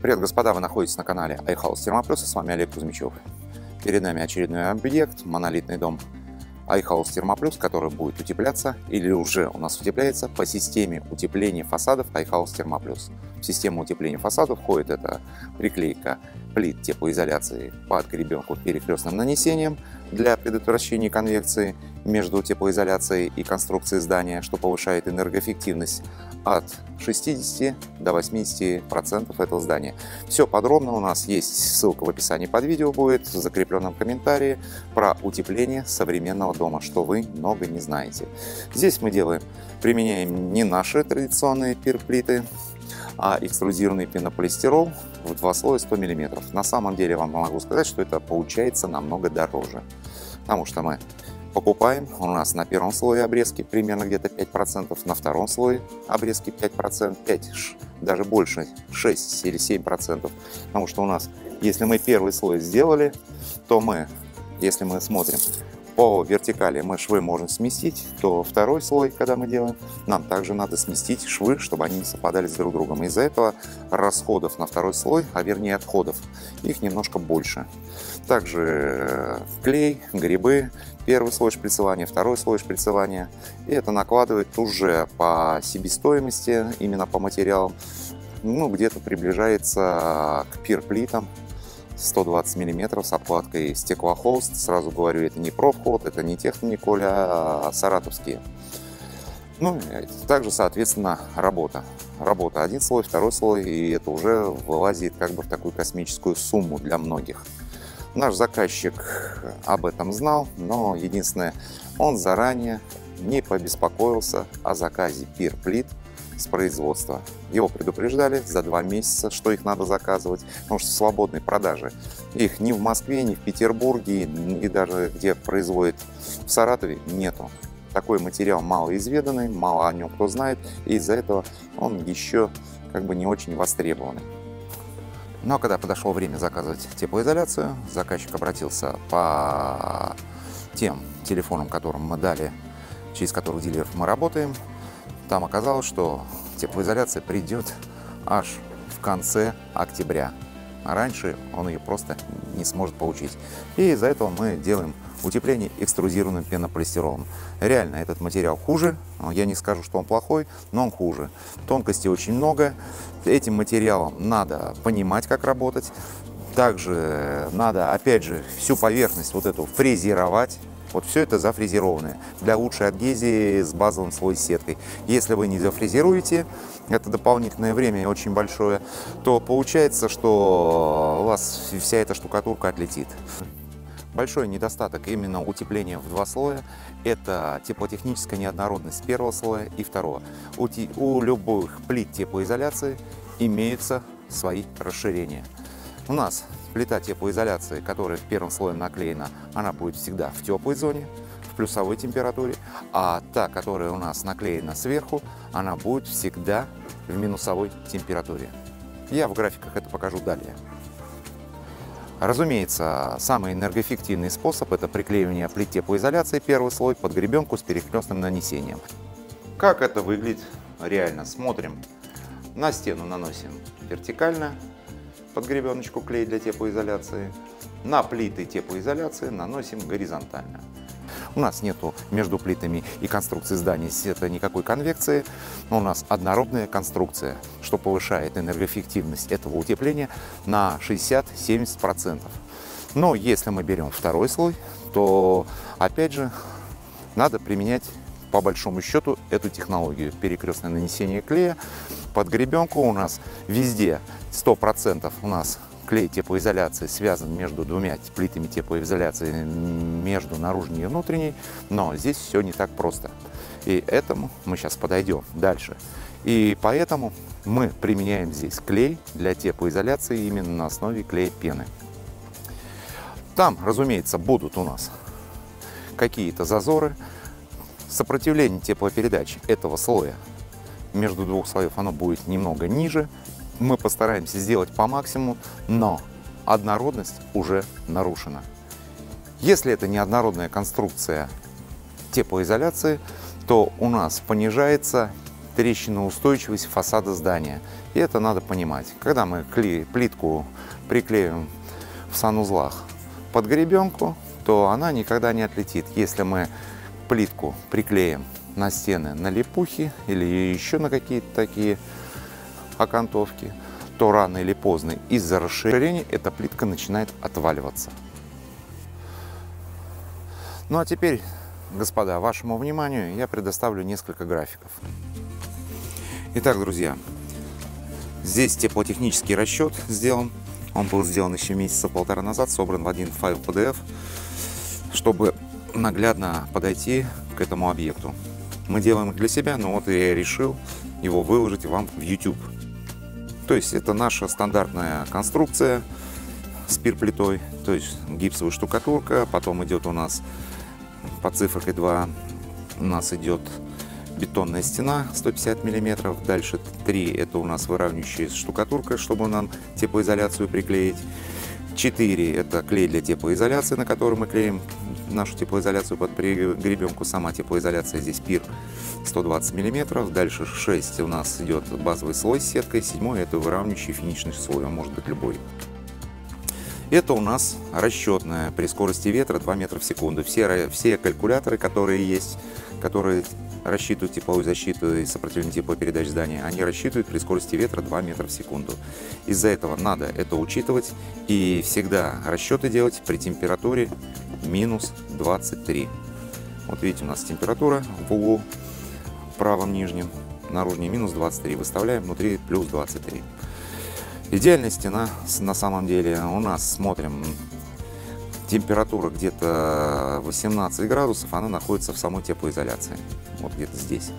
Привет, господа! Вы находитесь на канале iHouse Термоплюс, и с вами Олег Кузьмичев. Перед нами очередной объект, монолитный дом iHouse Термоплюс, который будет утепляться или уже у нас утепляется по системе утепления фасадов iHouse Термоплюс. В систему утепления фасадов входит это приклейка плит теплоизоляции под гребенку перекрестным нанесением для предотвращения конвекции между теплоизоляцией и конструкцией здания, что повышает энергоэффективность от 60 до 80% этого здания. Все подробно у нас есть, ссылка в описании под видео будет, в закрепленном комментарии про утепление современного дома, что вы много не знаете. Здесь мы применяем не наши традиционные пирплиты, а экструдированный пенополистирол в 2 слоя 100 мм. На самом деле вам могу сказать, что это получается намного дороже, потому что мы покупаем, у нас на первом слое обрезки примерно где-то 5%, на втором слое обрезки 5%, 5, даже больше, 6 или 7%. Потому что у нас, если мы первый слой сделали, то если мы смотрим по вертикали, мы швы можем сместить, то второй слой, когда мы делаем, нам также надо сместить швы, чтобы они не совпадали с друг другом. Из-за этого расходов на второй слой, а вернее отходов, их немножко больше. Также клей, грибы, первый слой шприцевания, второй слой шприцевания. И это накладывает уже по себестоимости, именно по материалам, где-то приближается к пирплитам. 120 мм с обкладкой стеклохолст. Сразу говорю, это не профхолд, это не техниколь, а саратовские. Также, соответственно, работа. Работа один слой, второй слой, и это уже вылазит как бы в такую космическую сумму для многих. Наш заказчик об этом знал, но единственное, он заранее не побеспокоился о заказе пирплит с производства. Его предупреждали за 2 месяца, что их надо заказывать, потому что свободной продажи их ни в Москве, ни в Петербурге, и даже где производят в Саратове, нету. Такой материал малоизведанный, мало о нем кто знает, и из-за этого он еще как бы не очень востребованный. Но когда подошло время заказывать теплоизоляцию, заказчик обратился по тем телефонам, которым мы дали, через которых дилеров мы работаем. Там оказалось, что теплоизоляция придет аж в конце октября. А раньше он ее просто не сможет получить. И из-за этого мы делаем утепление экструзированным пенополистиролом. Реально, этот материал хуже. Я не скажу, что он плохой, но он хуже. Тонкостей очень много. Этим материалом надо понимать, как работать. Также надо, опять же, всю поверхность вот эту фрезеровать. Вот все это зафрезерованное для лучшей адгезии с базовым слоем сеткой. Если вы не зафрезеруете, это дополнительное время очень большое, то получается, что у вас вся эта штукатурка отлетит. Большой недостаток именно утепления в 2 слоя – это теплотехническая неоднородность первого слоя и второго. У любых плит теплоизоляции имеются свои расширения. У нас плита теплоизоляции, которая в первом слое наклеена, она будет всегда в теплой зоне, в плюсовой температуре, а та, которая у нас наклеена сверху, она будет всегда в минусовой температуре. Я в графиках это покажу далее. Разумеется, самый энергоэффективный способ – это приклеивание плит теплоизоляции первый слой под гребенку с перекрестным нанесением. Как это выглядит реально? Смотрим. На стену наносим вертикально под гребеночку клей для теплоизоляции. На плиты теплоизоляции наносим горизонтально. У нас нету между плитами и конструкцией здания никакой конвекции. У нас однородная конструкция, что повышает энергоэффективность этого утепления на 60-70%. Но если мы берем второй слой, то опять же надо применять по большому счету эту технологию. Перекрестное нанесение клея под гребенку. У нас везде 100% у нас клей теплоизоляции связан между 2 плитами теплоизоляции, между наружной и внутренней, но здесь все не так просто. И этому мы сейчас подойдем дальше. И поэтому мы применяем здесь клей для теплоизоляции именно на основе клея пены. Там, разумеется, будут у нас какие-то зазоры. Сопротивление теплопередачи этого слоя между 2 слоев оно будет немного ниже. Мы постараемся сделать по максимуму, но однородность уже нарушена. Если это неоднородная конструкция теплоизоляции, то у нас понижается трещиноустойчивость фасада здания. И это надо понимать. Когда мы плитку приклеим в санузлах под гребенку, то она никогда не отлетит. Если мы плитку приклеим на стены на липухи или еще на какие-то такие окантовки, то рано или поздно из-за расширения эта плитка начинает отваливаться. Ну а теперь, господа, вашему вниманию я предоставлю несколько графиков. Итак, друзья, здесь теплотехнический расчет сделан. Он был сделан еще месяца полтора назад, собран в один файл PDF, чтобы наглядно подойти к этому объекту. Мы делаем их для себя, но вот я решил его выложить вам в YouTube. То есть это наша стандартная конструкция с пирплитой, то есть гипсовая штукатурка, потом идет у нас под цифрой 2 у нас идет бетонная стена 150 мм, дальше 3 это у нас выравнивающая штукатурка, чтобы нам теплоизоляцию приклеить, 4 это клей для теплоизоляции, на который мы клеим нашу теплоизоляцию под гребенку, сама теплоизоляция здесь пир 120 мм, дальше 6 у нас идет базовый слой с сеткой, 7 это выравнивающий финишный слой, он может быть любой. Это у нас расчетная при скорости ветра 2 метра в секунду. Все калькуляторы, которые есть, которые рассчитывают тепловую защиту и сопротивление теплопередач здания, они рассчитывают при скорости ветра 2 метра в секунду. Из-за этого надо это учитывать и всегда расчеты делать при температуре минус 23. Вот видите, у нас температура в углу правом нижнем, наружней минус 23, выставляем внутри плюс 23. Идеальная стена на самом деле. У нас, смотрим, температура где-то 18 градусов, она находится в самой теплоизоляции. Вот где-то здесь.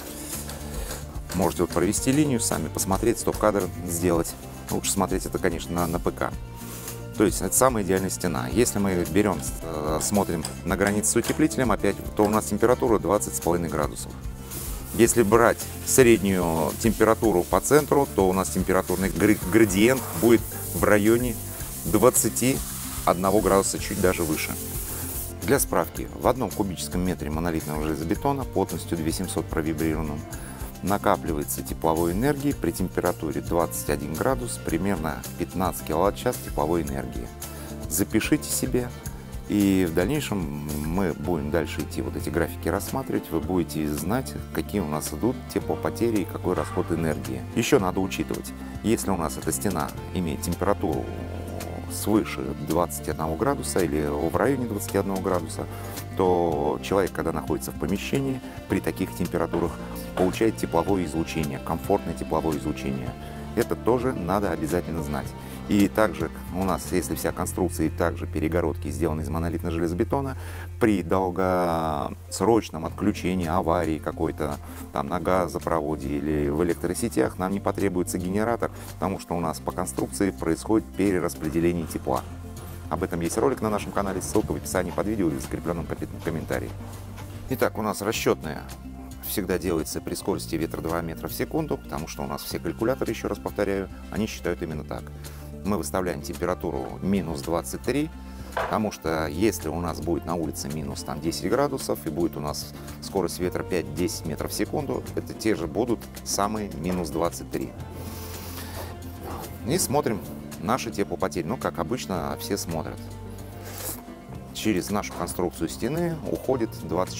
Можете вот провести линию, сами посмотреть, стоп-кадр сделать. Лучше смотреть это, конечно, на ПК. То есть это самая идеальная стена. Если мы берем, смотрим на границе с утеплителем, опять, то у нас температура 20,5 градусов. Если брать среднюю температуру по центру, то у нас температурный градиент будет в районе 21 градуса, чуть даже выше. Для справки, в 1 кубическом метре монолитного железобетона плотностью 2700 провибрированным накапливается тепловой энергии при температуре 21 градус, примерно 15 киловатт-час тепловой энергии. Запишите себе. И в дальнейшем мы будем дальше идти вот эти графики рассматривать, вы будете знать, какие у нас идут теплопотери и какой расход энергии. Еще надо учитывать, если у нас эта стена имеет температуру свыше 21 градуса или в районе 21 градуса, то человек, когда находится в помещении, при таких температурах получает тепловое излучение, комфортное тепловое излучение. Это тоже надо обязательно знать. И также у нас, если вся конструкция и также перегородки сделаны из монолитного железобетона, при долгосрочном отключении, аварии какой-то там на газопроводе или в электросетях нам не потребуется генератор, потому что у нас по конструкции происходит перераспределение тепла. Об этом есть ролик на нашем канале, ссылка в описании под видео и в закрепленном комментарии. Итак, у нас расчетная всегда делается при скорости ветра 2 метра в секунду, потому что у нас все калькуляторы, еще раз повторяю, они считают именно так. Мы выставляем температуру минус 23, потому что если у нас будет на улице минус 10 градусов и будет у нас скорость ветра 5-10 метров в секунду, это те же будут самые минус 23. И смотрим наши теплопотери. Ну, как обычно, все смотрят. Через нашу конструкцию стены уходит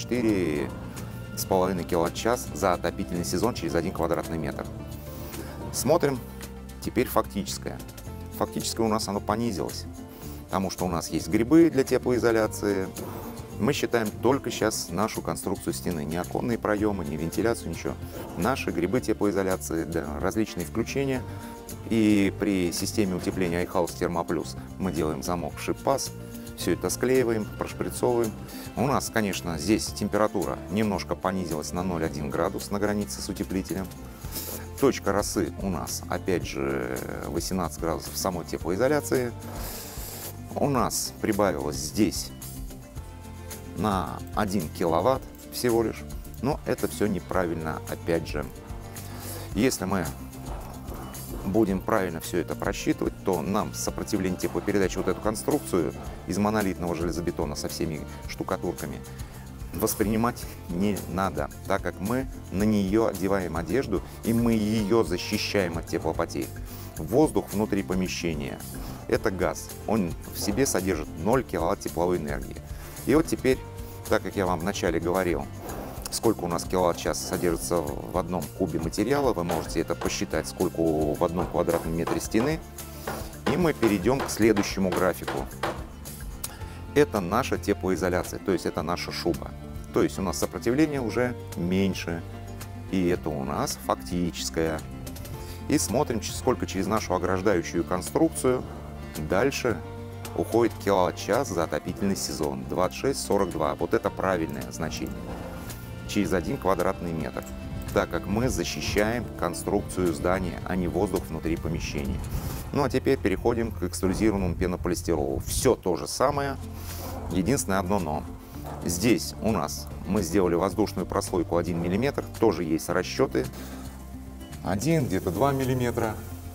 24,5 киловатт-час за отопительный сезон через 1 квадратный метр. Смотрим теперь фактическое. Фактически у нас оно понизилось, потому что у нас есть грибы для теплоизоляции. Мы считаем только сейчас нашу конструкцию стены, не оконные проемы, не вентиляцию, ничего. Наши грибы теплоизоляции, да, различные включения. И при системе утепления iHouse Thermoplus мы делаем замок шип-паз, все это склеиваем, прошприцовываем. У нас, конечно, здесь температура немножко понизилась на 0,1 градус на границе с утеплителем. Точка росы у нас, опять же, 18 градусов самой теплоизоляции. У нас прибавилось здесь на 1 киловатт всего лишь. Но это все неправильно, опять же. Если мы будем правильно все это просчитывать, то нам сопротивление теплопередачи, вот эту конструкцию из монолитного железобетона со всеми штукатурками, воспринимать не надо, так как мы на нее одеваем одежду и мы ее защищаем от теплопотерь. Воздух внутри помещения – это газ, он в себе содержит 0 киловатт тепловой энергии. И вот теперь, так как я вам вначале говорил, сколько у нас киловатт-час содержится в одном кубе материала, вы можете это посчитать, сколько в одном квадратном метре стены. И мы перейдем к следующему графику. Это наша теплоизоляция, то есть это наша шуба. То есть у нас сопротивление уже меньше, и это у нас фактическое. И смотрим, сколько через нашу ограждающую конструкцию дальше уходит киловатт-час за отопительный сезон. 26,42. Вот это правильное значение. Через 1 квадратный метр. Так как мы защищаем конструкцию здания, а не воздух внутри помещения. Ну а теперь переходим к экструзированному пенополистиролу. Все то же самое, единственное одно но. Здесь у нас мы сделали воздушную прослойку 1 мм, тоже есть расчеты. 1, где-то 2 мм.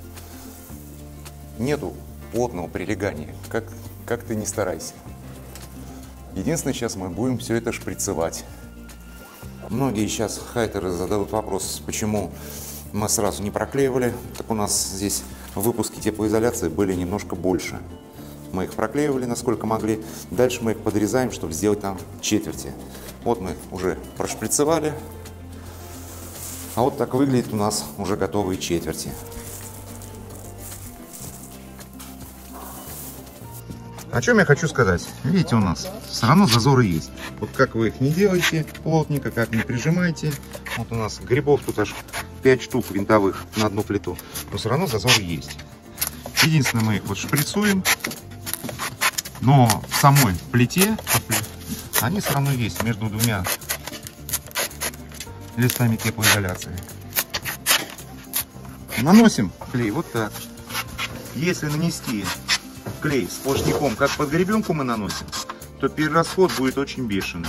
Нету плотного прилегания, как ты не старайся. Единственное, сейчас мы будем все это шприцевать. Многие сейчас хайтеры зададут вопрос, почему мы сразу не проклеивали. Так у нас здесь выпуски теплоизоляции были немножко больше. Мы их проклеивали, насколько могли. Дальше мы их подрезаем, чтобы сделать там четверти. Вот мы уже прошприцевали. А вот так выглядит у нас уже готовые четверти. О чем я хочу сказать? Видите, у нас все равно зазоры есть. Вот как вы их не делаете плотненько, как не прижимаете. Вот у нас грибов тут аж 5 штук винтовых на одну плиту. Но все равно зазоры есть. Единственное, мы их вот шприцуем. Но в самой плите они все равно есть между двумя листами теплоизоляции. Наносим клей вот так. Если нанести клей сплошняком, как под гребенку мы наносим, то перерасход будет очень бешеный.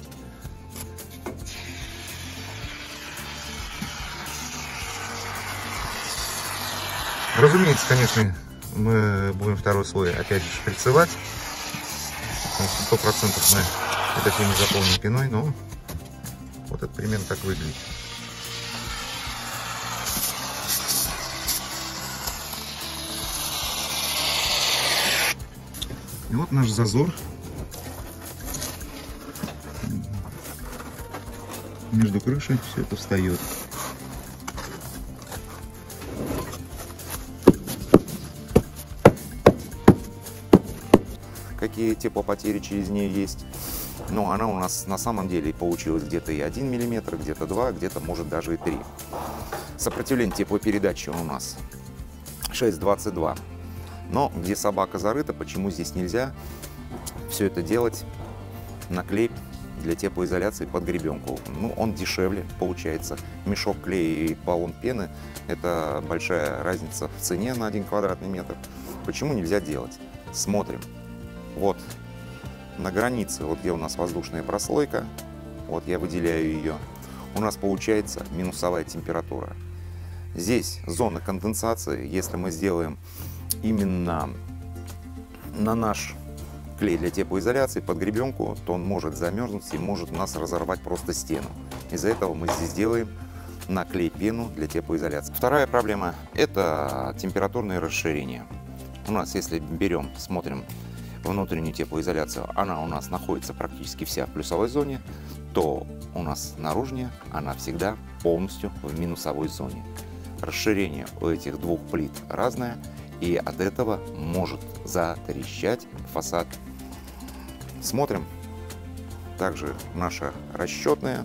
Разумеется, конечно, мы будем второй слой опять же шприцевать. 100% мы это все не заполним пеной, но вот это примерно так выглядит. И вот наш зазор между крышей, все это встает. Какие теплопотери через нее есть? Но она у нас на самом деле получилась где-то и 1 мм, где-то 2, где-то может даже и 3. Сопротивление теплопередачи у нас 6,22. Но где собака зарыта, почему здесь нельзя все это делать на клей для теплоизоляции под гребенку? Ну, он дешевле получается. Мешок клея и баллон пены – это большая разница в цене на 1 квадратный метр. Почему нельзя делать? Смотрим. Вот на границе, вот где у нас воздушная прослойка, вот я выделяю ее, у нас получается минусовая температура. Здесь зона конденсации, если мы сделаем именно на наш клей для теплоизоляции под гребенку, то он может замерзнуть и может у нас разорвать просто стену. Из-за этого мы здесь делаем на клей пену для теплоизоляции. Вторая проблема – это температурное расширение. У нас, если берем, смотрим внутреннюю теплоизоляцию, она у нас находится практически вся в плюсовой зоне, то у нас наружная, она всегда полностью в минусовой зоне. Расширение у этих двух плит разное, и от этого может затрещать фасад. Смотрим. Также наша расчетная,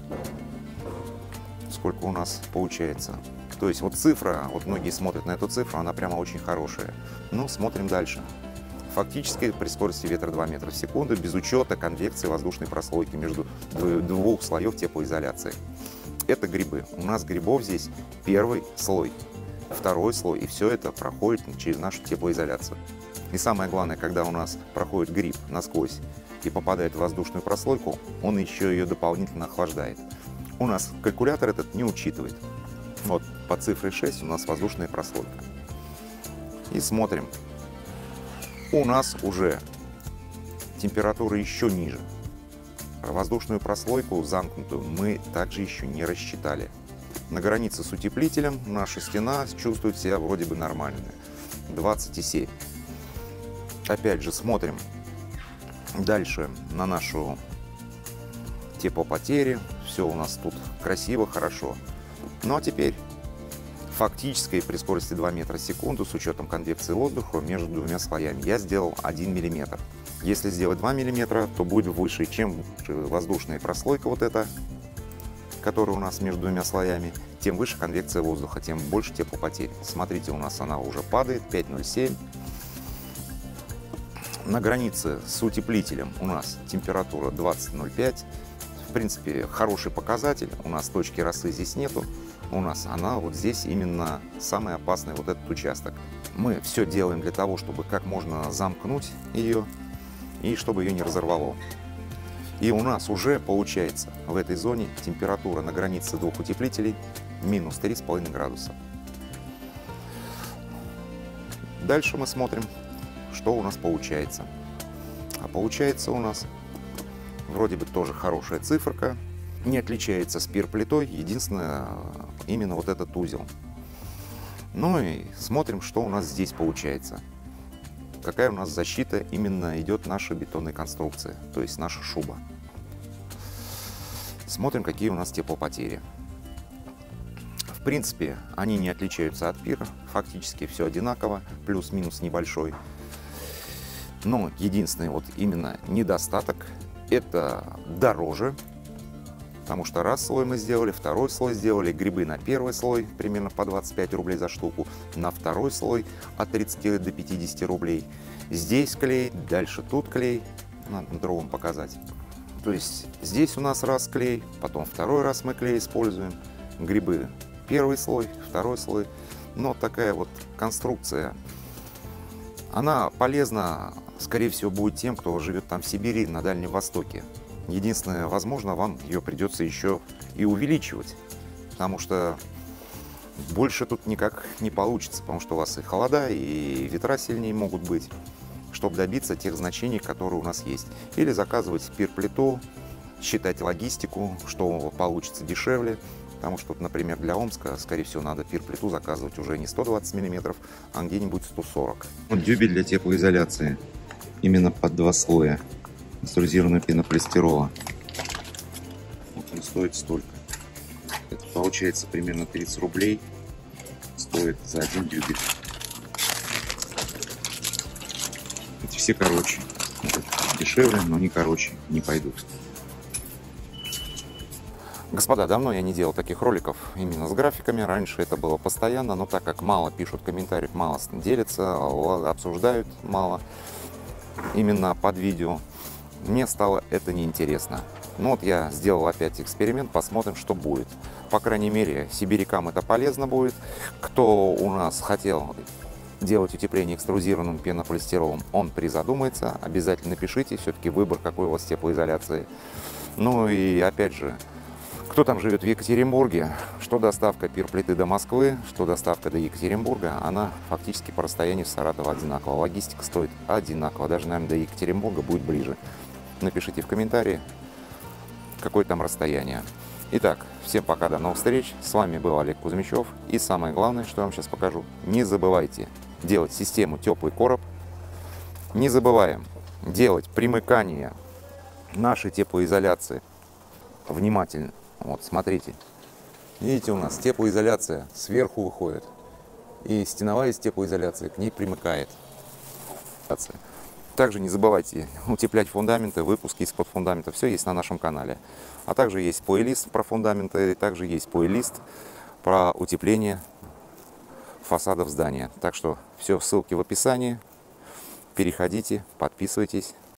сколько у нас получается. То есть вот цифра, вот многие смотрят на эту цифру, она прямо очень хорошая. Ну, смотрим дальше. Фактически при скорости ветра 2 метра в секунду, без учета конвекции воздушной прослойки между двух слоев теплоизоляции. Это грибы. У нас грибов здесь первый слой, второй слой, и все это проходит через нашу теплоизоляцию. И самое главное, когда у нас проходит гриб насквозь и попадает в воздушную прослойку, он еще ее дополнительно охлаждает. У нас калькулятор этот не учитывает. Вот по цифре 6 у нас воздушная прослойка. И смотрим. У нас уже температура еще ниже. Воздушную прослойку замкнутую мы также еще не рассчитали. На границе с утеплителем наша стена чувствует себя вроде бы нормально. 20,7. Опять же смотрим дальше на нашу теплопотери. Все у нас тут красиво, хорошо. Ну а теперь фактически при скорости 2 метра в секунду с учетом конвекции воздуха между двумя слоями я сделал 1 мм. Если сделать 2 мм, то будет выше, чем воздушная прослойка вот эта, которая у нас между двумя слоями, тем выше конвекция воздуха, тем больше теплопотерь. Смотрите, у нас она уже падает, 5,07. На границе с утеплителем у нас температура 20,05. В принципе, хороший показатель. У нас точки росы здесь нету. У нас она вот здесь именно самый опасный вот этот участок. Мы все делаем для того, чтобы как можно замкнуть ее и чтобы ее не разорвало. И у нас уже получается в этой зоне температура на границе двух утеплителей минус 3,5 градуса. Дальше мы смотрим, что у нас получается. А получается у нас вроде бы тоже хорошая циферка. Не отличается спирт-плитой, единственное, именно вот этот узел. Ну и смотрим, что у нас здесь получается. Какая у нас защита именно идет наша бетонная конструкция, то есть наша шуба. Смотрим, какие у нас теплопотери. В принципе, они не отличаются от пира, фактически все одинаково, плюс-минус небольшой. Но единственный вот именно недостаток — это дороже. Потому что раз слой мы сделали, второй слой сделали, грибы на первый слой примерно по 25 рублей за штуку, на второй слой от 30 до 50 рублей. Здесь клей, дальше тут клей, надо на другом показать. То есть здесь у нас раз клей, потом второй раз мы клей используем, грибы первый слой, второй слой. Но такая вот конструкция, она полезна, скорее всего, будет тем, кто живет там в Сибири, на Дальнем Востоке. Единственное, возможно, вам ее придется еще и увеличивать, потому что больше тут никак не получится, потому что у вас и холода, и ветра сильнее могут быть, чтобы добиться тех значений, которые у нас есть. Или заказывать спирт-плиту, считать логистику, что получится дешевле, потому что, например, для Омска, скорее всего, надо пир-плиту заказывать уже не 120 мм, а где-нибудь 140. Вот дюбель для теплоизоляции, именно под 2 слоя. Пастеризированного пенополистирола. Вот он стоит столько. Это получается примерно 30 рублей. Стоит за 1 дюбель. Эти все короче. Дешевле, но не короче, не пойдут. Господа, давно я не делал таких роликов именно с графиками. Раньше это было постоянно, но так как мало пишут комментариев, мало делятся, обсуждают мало именно под видео, мне стало это неинтересно. Ну вот я сделал опять эксперимент, посмотрим, что будет. По крайней мере, сибирякам это полезно будет. Кто у нас хотел делать утепление экструзированным пенополистиролом, он призадумается. Обязательно пишите, все-таки выбор какой у вас теплоизоляции. Ну и опять же, кто там живет в Екатеринбурге, что доставка пир-плиты до Москвы, что доставка до Екатеринбурга, она фактически по расстоянию с Саратова одинакова. Логистика стоит одинаково, даже, наверное, до Екатеринбурга будет ближе. Напишите в комментарии, какое там расстояние. Итак, всем пока, до новых встреч. С вами был Олег Кузьмичев. И самое главное, что я вам сейчас покажу, не забывайте делать систему теплый короб. Не забываем делать примыкание нашей теплоизоляции. Внимательно. Вот, смотрите. Видите, у нас теплоизоляция сверху выходит. И стеновая из теплоизоляции к ней примыкает. Также не забывайте утеплять фундаменты, выпуски из-под фундамента. Все есть на нашем канале. А также есть плейлист про фундаменты, и также есть плейлист про утепление фасадов здания. Так что все, ссылки в описании. Переходите, подписывайтесь.